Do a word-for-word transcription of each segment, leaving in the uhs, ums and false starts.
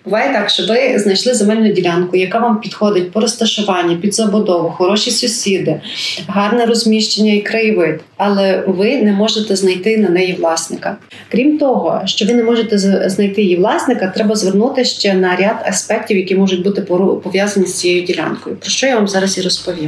Буває так, що ви знайшли земельну ділянку, яка вам підходить по розташуванню, під забудову, хороші сусіди, гарне розміщення і краєвид, але ви не можете знайти на неї власника. Крім того, що ви не можете знайти її власника, треба звернути ще на ряд аспектів, які можуть бути пов'язані з цією ділянкою, про що я вам зараз і розповім.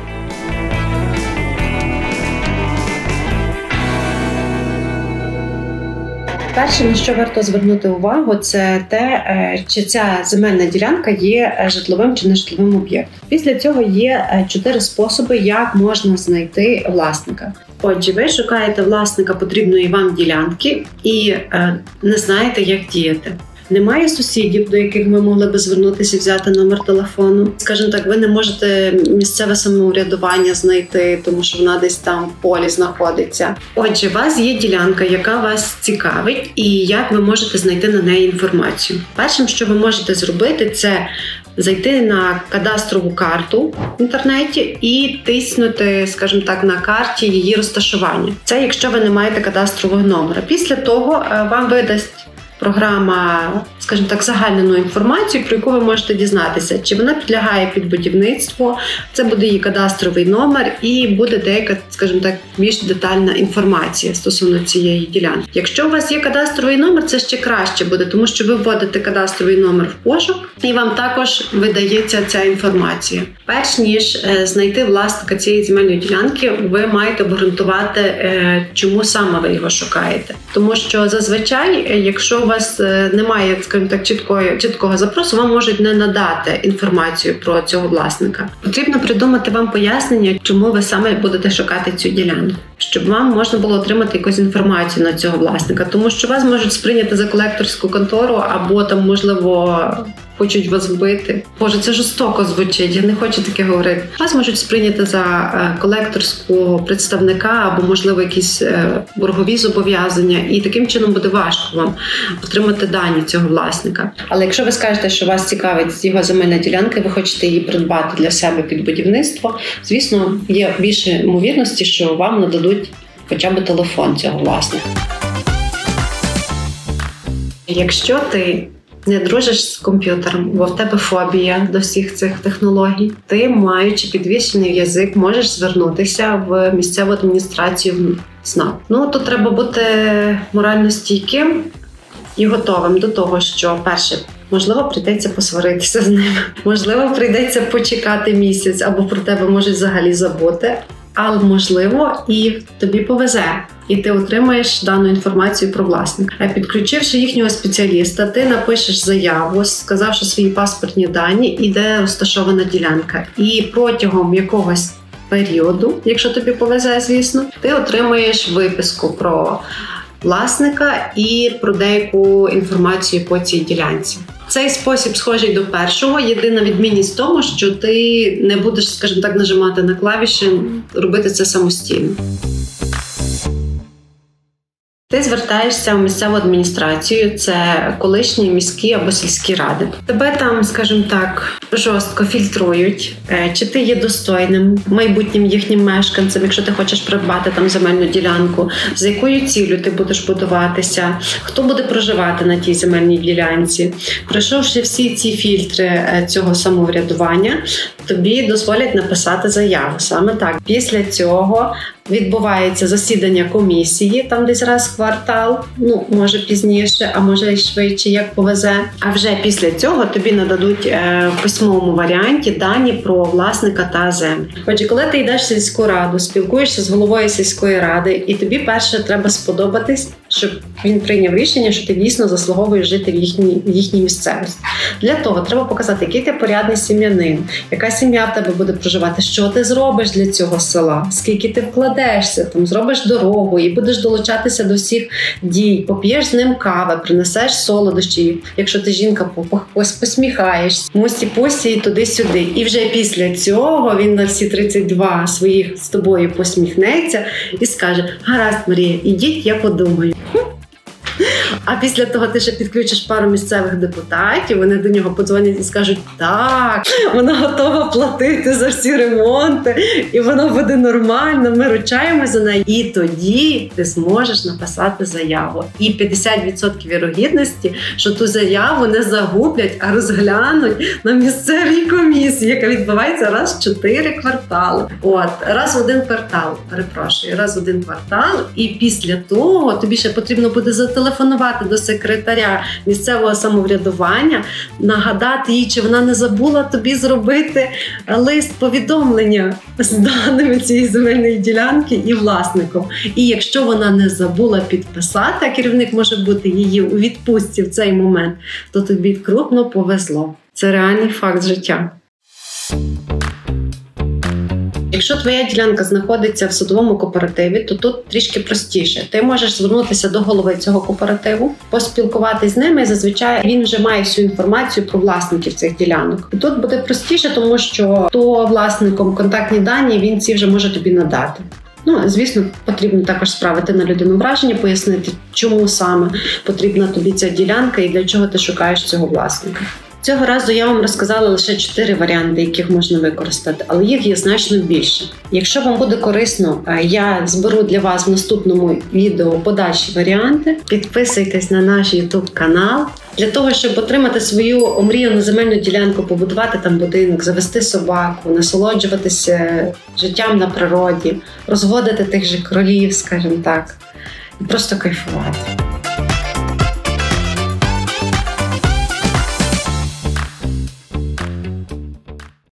Перше, на що варто звернути увагу, це те, чи ця земельна ділянка є житловим чи нежитловим об'єктом. Після цього є чотири способи, як можна знайти власника. Отже, ви шукаєте власника потрібної вам ділянки і не знаєте, як діяти. Немає сусідів, до яких ви могли би звернутися і взяти номер телефону. Скажімо так, ви не можете місцеве самоврядування знайти, тому що вона десь там в полі знаходиться. Отже, у вас є ділянка, яка вас цікавить, і як ви можете знайти на неї інформацію. Першим, що ви можете зробити, це зайти на кадастрову карту в інтернеті і тиснути, скажімо так, на карті її розташування. Це якщо ви не маєте кадастрового номера. Після того вам видасть програма, скажімо так, загальну інформацію, про яку ви можете дізнатися, чи вона підлягає під будівництво, це буде її кадастровий номер і буде деяка, скажімо так, більш детальна інформація стосовно цієї ділянки. Якщо у вас є кадастровий номер, це ще краще буде, тому що ви вводите кадастровий номер в пошук і вам також видається ця інформація. Перш ніж знайти власника цієї земельної ділянки, ви маєте обґрунтувати, чому саме ви його шукаєте. Тому що зазвичай, якщо у вас немає, скажімо так, чіткого, чіткого запросу, вам можуть не надати інформацію про цього власника. Потрібно придумати вам пояснення, чому ви саме будете шукати цю ділянку, щоб вам можна було отримати якусь інформацію на цього власника. Тому що вас можуть сприйняти за колекторську контору або там, можливо, хочуть вас вбити. Боже, це жорстоко звучить, я не хочу таке говорити. Вас можуть сприйняти за колекторського представника або, можливо, якісь боргові зобов'язання, і таким чином буде важко вам отримати дані цього власника. Але якщо ви скажете, що вас цікавить його земельна ділянка, ви хочете її придбати для себе під будівництво, звісно, є більше ймовірності, що вам нададуть хоча б телефон цього власника. Якщо ти не дружиш з комп'ютером, бо в тебе фобія до всіх цих технологій, ти, маючи підвищений язик, можеш звернутися в місцеву адміністрацію СНАП. Ну, тут треба бути морально стійким і готовим до того, що, перше, можливо, прийдеться посваритися з ними, можливо, прийдеться почекати місяць, або про тебе можуть взагалі забути, але, можливо, і тобі повезе. І ти отримаєш дану інформацію про власника. Підключивши їхнього спеціаліста, ти напишеш заяву, сказавши свої паспортні дані і де розташована ділянка. І протягом якогось періоду, якщо тобі повезе, звісно, ти отримаєш виписку про власника і про деяку інформацію по цій ділянці. Цей спосіб схожий до першого. Єдина відмінність в тому, що ти не будеш, скажімо так, нажимати на клавіші, робити це самостійно. Ти звертаєшся в місцеву адміністрацію, це колишні міські або сільські ради. Тебе там, скажімо так, жорстко фільтрують, чи ти є достойним майбутнім їхнім мешканцем, якщо ти хочеш придбати там земельну ділянку, з якою ціллю ти будеш будуватися, хто буде проживати на тій земельній ділянці. Пройшовши всі ці фільтри цього самоврядування, тобі дозволять написати заяву. Саме так. Після цього відбувається засідання комісії, там десь раз в квартал, ну, може пізніше, а може й швидше, як повезе. А вже після цього тобі нададуть е, в письмовому варіанті дані про власника та землю. Отже, коли ти йдеш в сільську раду, спілкуєшся з головою сільської ради, і тобі перше треба сподобатись, щоб він прийняв рішення, що ти дійсно заслуговуєш жити в їхній, в їхній місцевості. Для того треба показати, який ти порядний сім'янин, яка сім'я в тебе буде проживати, що ти зробиш для цього села, скільки ти вкладешся, там, зробиш дорогу і будеш долучатися до всіх дій, поп'єш з ним кави, принесеш солодощі, якщо ти жінка, посміхаєшся, мусі-посі і туди-сюди. І вже після цього він на всі тридцять два своїх з тобою посміхнеться і скаже: гаразд, Марія, ідіть, я подумаю. А А після того ти ще підключиш пару місцевих депутатів, вони до нього подзвонять і скажуть, так, вона готова платити за всі ремонти, і воно буде нормально, ми ручаємо за неї. І тоді ти зможеш написати заяву. І п'ятдесят відсотків вірогідності, що ту заяву не загублять, а розглянуть на місцевій комісії, яка відбувається раз в чотири квартали. От, раз в один квартал, перепрошую, раз в один квартал. І після того тобі ще потрібно буде зателефонувати до секретаря місцевого самоврядування, нагадати їй, чи вона не забула тобі зробити лист повідомлення з даними цієї земельної ділянки і власником. І якщо вона не забула підписати, а керівник може бути її у відпустці в цей момент, то тобі крупно повезло. Це реальний факт життя. Якщо твоя ділянка знаходиться в судовому кооперативі, то тут трішки простіше. Ти можеш звернутися до голови цього кооперативу, поспілкуватись з ними, і зазвичай він вже має всю інформацію про власників цих ділянок. І тут буде простіше, тому що то власником контактні дані, він ці вже може тобі надати. Ну, звісно, потрібно також справити на людину враження, пояснити, чому саме потрібна тобі ця ділянка і для чого ти шукаєш цього власника. Цього разу я вам розказала лише чотири варіанти, яких можна використати, але їх є значно більше. Якщо вам буде корисно, я зберу для вас в наступному відео подальші варіанти. Підписуйтесь на наш ютуб канал. Для того, щоб отримати свою омріяну земельну ділянку, побудувати там будинок, завести собаку, насолоджуватися життям на природі, розводити тих же кролів, скажімо так, і просто кайфувати.